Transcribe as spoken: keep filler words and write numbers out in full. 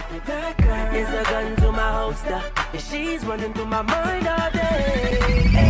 That girl is a gun to my holster, and she's running through my mind all day.